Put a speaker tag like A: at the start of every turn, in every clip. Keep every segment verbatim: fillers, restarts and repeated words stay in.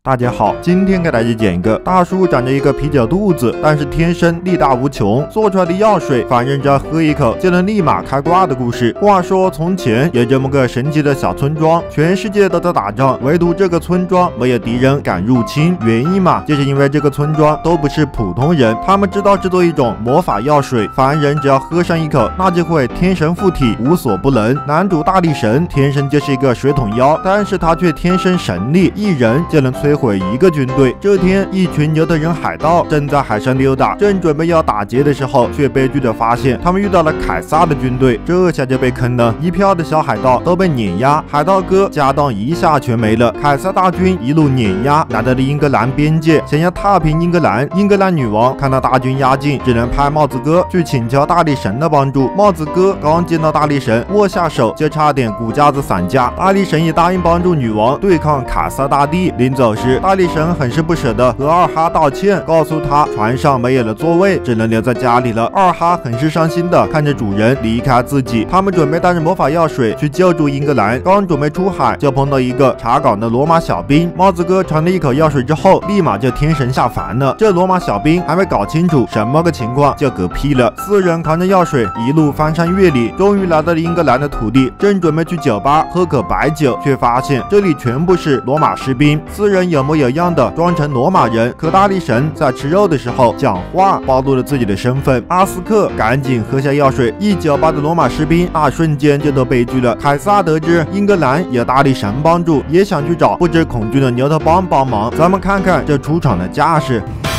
A: 大家好，今天给大家讲一个大叔长着一个啤酒肚子，但是天生力大无穷，做出来的药水，反正只要喝一口就能立马开挂的故事。话说从前有这么个神奇的小村庄，全世界都在打仗，唯独这个村庄没有敌人敢入侵。原因嘛，就是因为这个村庄都不是普通人，他们知道制作一种魔法药水，凡人只要喝上一口，那就会天神附体，无所不能。男主大力神天生就是一个水桶妖，但是他却天生神力，一人就能摧毁一个军队。这天，一群牛头人海盗正在海上溜达，正准备要打劫的时候，却悲剧的发现他们遇到了凯撒的军队，这下就被坑了。一票的小海盗都被碾压，海盗哥家当一下全没了。凯撒大军一路碾压，来到了英格兰边界，想要踏平英格兰。英格兰女王看到大军压境，只能派帽子哥去请求大力神的帮助。帽子哥刚见到大力神，握下手就差点骨架子散架。大力神也答应帮助女王对抗凯撒大帝。临走时，大力神很是不舍得和二哈道歉，告诉他船上没有了座位，只能留在家里了。二哈很是伤心的看着主人离开自己。他们准备带着魔法药水去救助英格兰，刚准备出海，就碰到一个查岗的罗马小兵。帽子哥尝了一口药水之后，立马就天神下凡了。这罗马小兵还没搞清楚什么个情况，就嗝屁了。四人扛着药水一路翻山越岭，终于来到了英格兰的土地，正准备去酒吧喝口白酒，却发现这里全部是罗马士兵。四人有模有样的装成罗马人，可大力神在吃肉的时候讲话暴露了自己的身份。阿斯克赶紧喝下药水，一酒吧的罗马士兵那瞬间就都悲剧了。凯撒得知英格兰有大力神帮助，也想去找不知恐惧的牛头帮帮忙。咱们看看这出场的架势。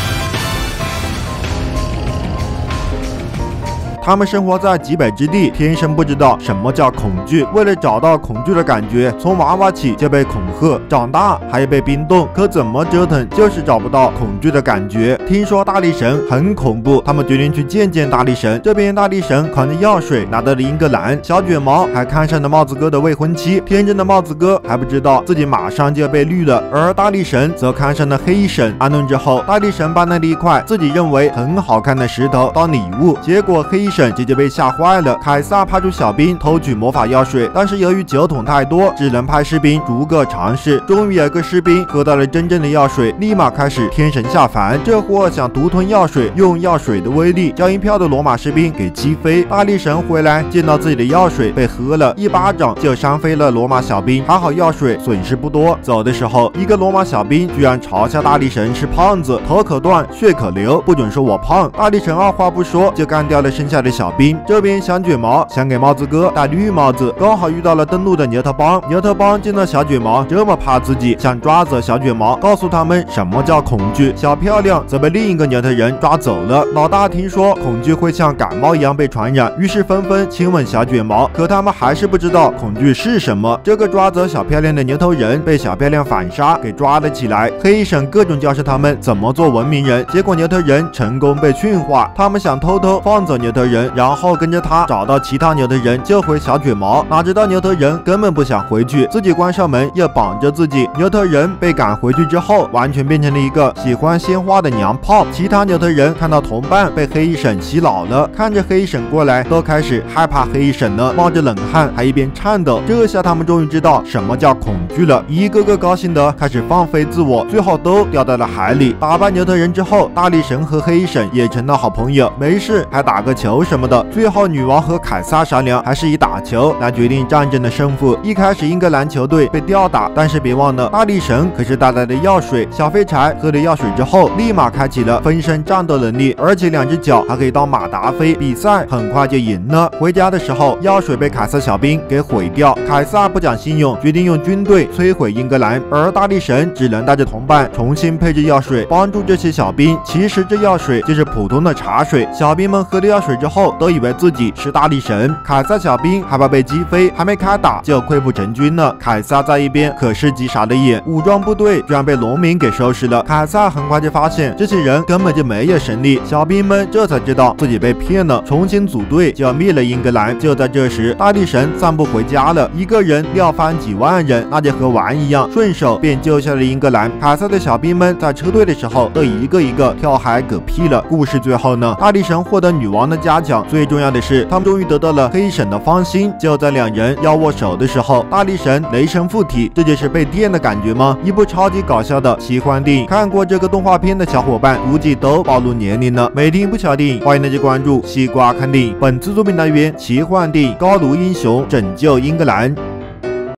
A: 他们生活在极北之地，天生不知道什么叫恐惧。为了找到恐惧的感觉，从娃娃起就被恐吓，长大还要被冰冻。可怎么折腾，就是找不到恐惧的感觉。听说大力神很恐怖，他们决定去见见大力神。这边大力神扛着药水来到了英格兰，小卷毛还看上了帽子哥的未婚妻。天真的帽子哥还不知道自己马上就要被绿了，而大力神则看上了黑衣神。安顿之后，大力神搬来了一块自己认为很好看的石头当礼物，结果黑衣神这就被吓坏了。凯撒派出小兵偷取魔法药水，但是由于酒桶太多，只能派士兵逐个尝试。终于有个士兵喝到了真正的药水，立马开始天神下凡。这货想独吞药水，用药水的威力将一票的罗马士兵给击飞。大力神回来见到自己的药水被喝了，一巴掌就扇飞了罗马小兵。还好药水损失不多。走的时候，一个罗马小兵居然嘲笑大力神是胖子，头可断，血可流，不准说我胖。大力神二话不说就干掉了剩下的小兵。这边小卷毛想给帽子哥戴绿帽子，刚好遇到了登陆的牛头帮。牛头帮见到小卷毛这么怕自己，想抓走小卷毛，告诉他们什么叫恐惧。小漂亮则被另一个牛头人抓走了。老大听说恐惧会像感冒一样被传染，于是纷纷亲吻小卷毛，可他们还是不知道恐惧是什么。这个抓走小漂亮的牛头人被小漂亮反杀给抓了起来。黑衣神各种教示他们怎么做文明人，结果牛头人成功被驯化。他们想偷偷放走牛头人，然后跟着他找到其他牛头人救回小卷毛，哪知道牛头人根本不想回去，自己关上门又绑着自己。牛头人被赶回去之后，完全变成了一个喜欢鲜花的娘炮。其他牛头人看到同伴被黑衣神洗脑了，看着黑衣神过来，都开始害怕黑衣神了，冒着冷汗还一边颤抖。这下他们终于知道什么叫恐惧了，一个个高兴的开始放飞自我，最后都掉到了海里。打败牛头人之后，大力神和黑衣神也成了好朋友，没事还打个球什么的。最后女王和凯撒商量，还是以打球来决定战争的胜负。一开始英格兰球队被吊打，但是别忘了大力神可是带来的药水。小废柴喝了药水之后，立马开启了分身战斗能力，而且两只脚还可以当马达飞。比赛很快就赢了。回家的时候，药水被凯撒小兵给毁掉。凯撒不讲信用，决定用军队摧毁英格兰，而大力神只能带着同伴重新配置药水，帮助这些小兵。其实这药水就是普通的茶水。小兵们喝了药水之后，都以为自己是大力神。凯撒小兵害怕被击飞，还没开打就溃不成军了。凯撒在一边可是急傻了眼，武装部队居然被农民给收拾了。凯撒很快就发现这些人根本就没有神力，小兵们这才知道自己被骗了，重新组队就要灭了英格兰。就在这时，大力神散步回家了，一个人撂翻几万人，那就和玩一样，顺手便救下了英格兰。凯撒的小兵们在撤退的时候，都一个一个跳海嗝屁了。故事最后呢，大力神获得女王的加加强。最重要的是，他们终于得到了黑神的芳心。就在两人要握手的时候，大力神雷神附体，这就是被电的感觉吗？一部超级搞笑的奇幻电影，看过这个动画片的小伙伴估计都暴露年龄了。每天一部小电影，欢迎大家关注西瓜看电影。本次作品来源奇幻电影《高卢英雄拯救英格兰》。